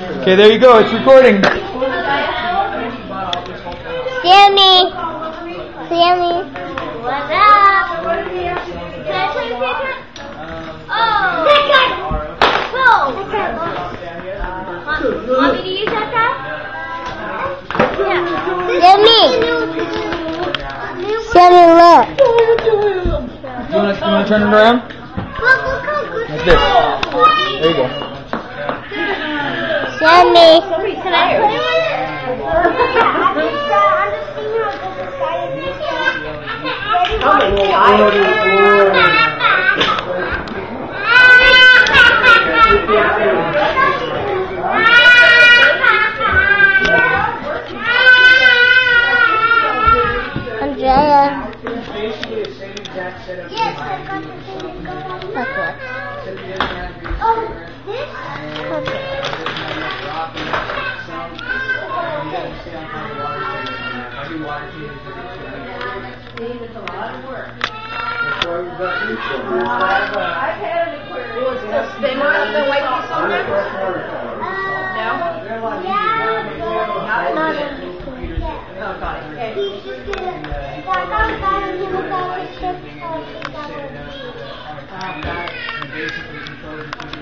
Okay, there you go. It's recording. Sammy. Sammy. What's up? Can I play the picture? Oh. Want me to use that guy? Yeah. Sammy. Sammy, look. You want to turn it around? Like this. There you go. Sammy. Can I play with it? Andrea. Oh, this? It's a lot of work. I've had an aquarium. They don't have the white piece on there? No? Oh, got it. Okay. He's just gonna